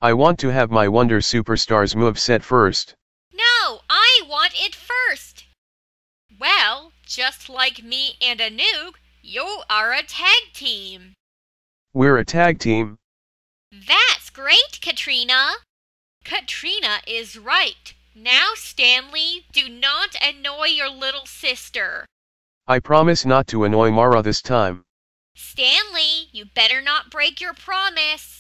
I want to have my Wonder Superstars moveset first. No, I want it first. Well, just like me and Anouk, you are a tag team. We're a tag team. That's great, Katrina. Katrina is right. Now, Stanley, do not annoy your little sister. I promise not to annoy Mara this time. Stanley, you better not break your promise.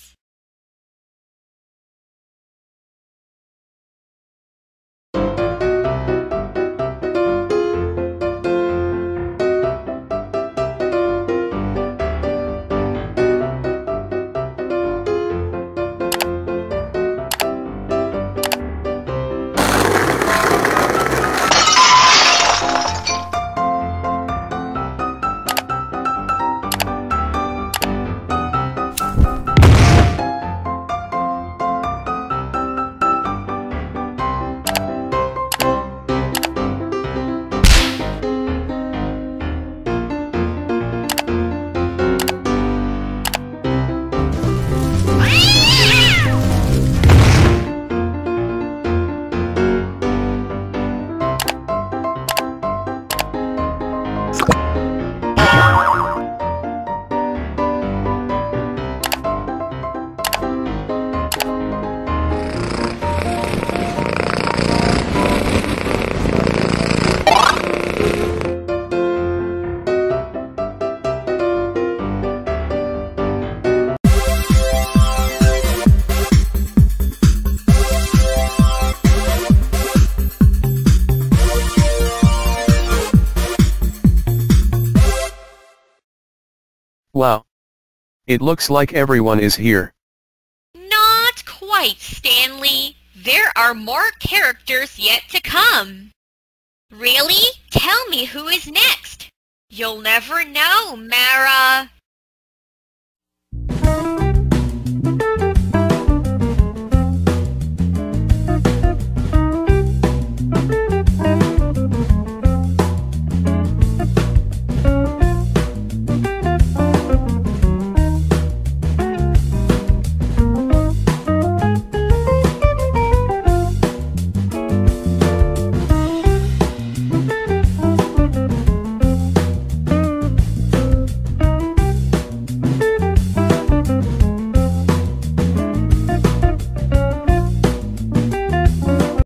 Wow. It looks like everyone is here. Not quite, Stanley. There are more characters yet to come. Really? Tell me who is next. You'll never know, Mara.